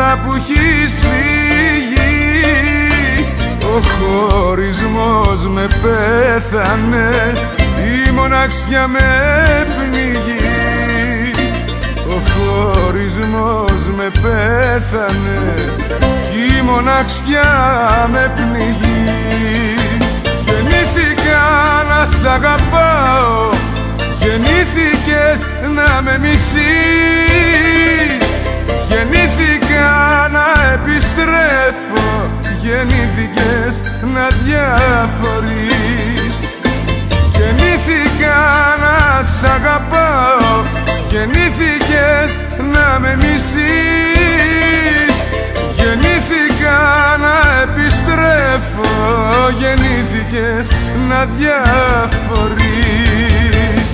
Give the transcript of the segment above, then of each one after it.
τώρα που έχεις φύγει, ο χωρισμός με πέθανε, η μοναξιά με πνίγει. Ο χωρισμός με πέθανε, η μοναξιά με πνίγει. Γεννήθηκα να σ' αγαπάω, γεννήθηκες να με μισείς. Γεννήθηκα να επιστρέφω, γεννήθηκες να διαφορείς. Γεννήθηκα να σ' αγαπάω, γεννήθηκες να με μισείς. Γεννήθηκα να επιστρέφω, γεννήθηκες να διαφορείς.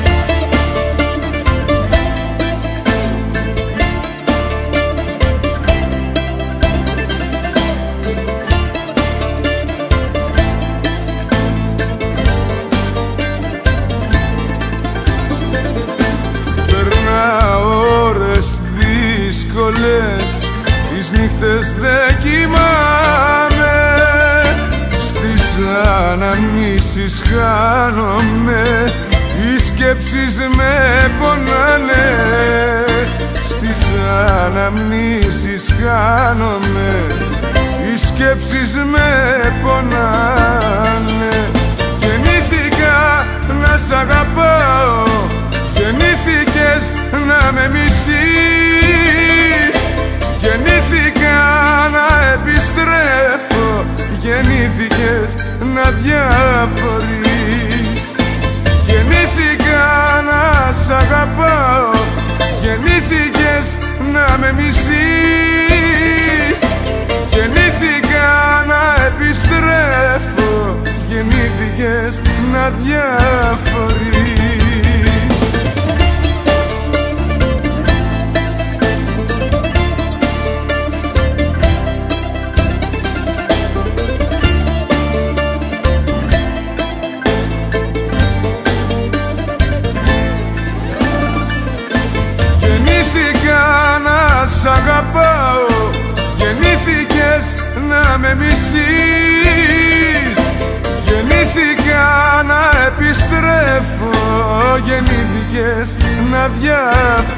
Τις νύχτες δεν κοιμάμαι, στις αναμνήσεις χάνομαι, οι σκέψεις με πονάνε. Στις αναμνήσεις χάνομαι, οι σκέψεις με πονάνε. Γεννήθηκα να σ' αγαπάω, γεννήθηκες να με μισείς. Γεννήθηκα να επιστρέφω, γεννήθηκες να διαφορείς. Γεννήθηκα να σ' αγαπάω, γεννήθηκες να με μισείς. Γεννήθηκα να επιστρέφω, γεννήθηκες να διαφορείς. Σ' αγαπάω, γεννήθηκες να με μισείς. Γεννήθηκα να επιστρέφω, γεννήθηκες να διαφορείς.